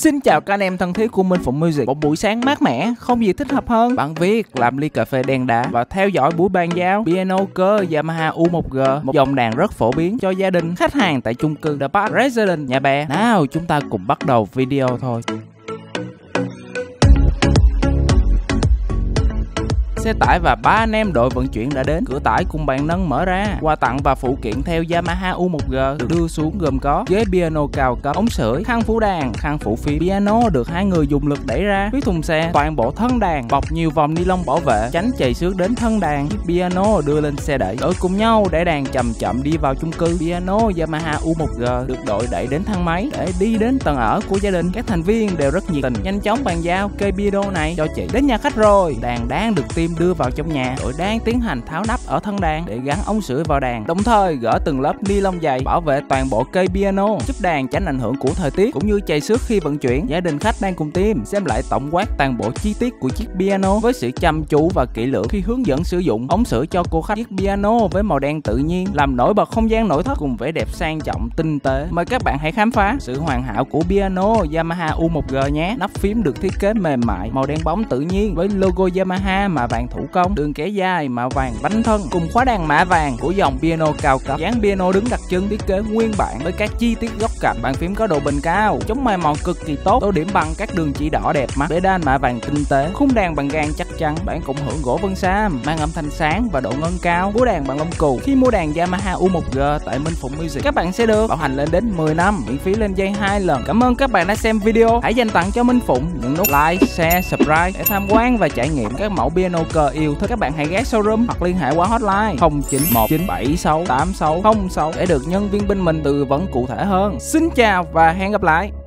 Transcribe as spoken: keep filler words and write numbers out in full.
Xin chào các anh em thân thiết của Minh Phụng Music. Một buổi sáng mát mẻ, không gì thích hợp hơn bạn viết làm ly cà phê đen đá và theo dõi buổi bàn giao piano cơ Yamaha U một G, một dòng đàn rất phổ biến cho gia đình, khách hàng tại chung cư The Park Residence Nhà Bè. Nào chúng ta cùng bắt đầu video thôi. Xe tải và ba anh em đội vận chuyển đã đến. Cửa tải cùng bàn nâng mở ra. Quà tặng và phụ kiện theo Yamaha U một G được đưa xuống gồm có ghế piano cao cấp, ống sưởi, khăn phủ đàn, khăn phủ phím. Piano được hai người dùng lực đẩy ra. Phía thùng xe, toàn bộ thân đàn bọc nhiều vòng ni lông bảo vệ, tránh chày xước đến thân đàn. Chiếc piano đưa lên xe đẩy, đội cùng nhau để đàn chậm chậm đi vào chung cư. Piano Yamaha U một G được đội đẩy đến thang máy để đi đến tầng ở của gia đình. Các thành viên đều rất nhiệt tình, nhanh chóng bàn giao cây piano này cho chị. Đến nhà khách rồi, đàn đang được team đưa vào trong nhà. Đội đang tiến hành tháo nắp ở thân đàn để gắn ống sưởi vào đàn, đồng thời gỡ từng lớp ni lông dày bảo vệ toàn bộ cây piano, giúp đàn tránh ảnh hưởng của thời tiết cũng như chày xước khi vận chuyển. Gia đình khách đang cùng team xem lại tổng quát toàn bộ chi tiết của chiếc piano với sự chăm chú và kỹ lưỡng khi hướng dẫn sử dụng ống sưởi cho cô khách. Chiếc piano với màu đen tự nhiên làm nổi bật không gian nội thất cùng vẻ đẹp sang trọng tinh tế. Mời các bạn hãy khám phá sự hoàn hảo của piano Yamaha U một G nhé. Nắp phím được thiết kế mềm mại, màu đen bóng tự nhiên với logo Yamaha mạ vàng thủ công, đường kẻ dài mạ vàng bánh thân cùng khóa đàn mạ vàng của dòng piano cao cấp. Dáng piano đứng đặc trưng, thiết kế nguyên bản với các chi tiết góc cạnh. Bàn phím có độ bền cao, chống mài mòn cực kỳ tốt, tô điểm bằng các đường chỉ đỏ đẹp mắt. Bể đan mạ vàng tinh tế, khung đàn bằng gang chắc chắn. Bản cộng hưởng gỗ vân sam mang âm thanh sáng và độ ngân cao. Búa đàn bằng lông cù. Khi mua đàn Yamaha U một G tại Minh Phụng Music, các bạn sẽ được bảo hành lên đến mười năm, miễn phí lên dây hai lần. Cảm ơn các bạn đã xem video. Hãy dành tặng cho Minh Phụng những nút like, share, subscribe để tham quan và trải nghiệm các mẫu piano cơ yêu thích. Các bạn hãy ghé showroom hoặc liên hệ qua hotline không chín một chín bảy sáu tám sáu không sáu để được nhân viên bên mình tư vấn cụ thể hơn. Xin chào và hẹn gặp lại.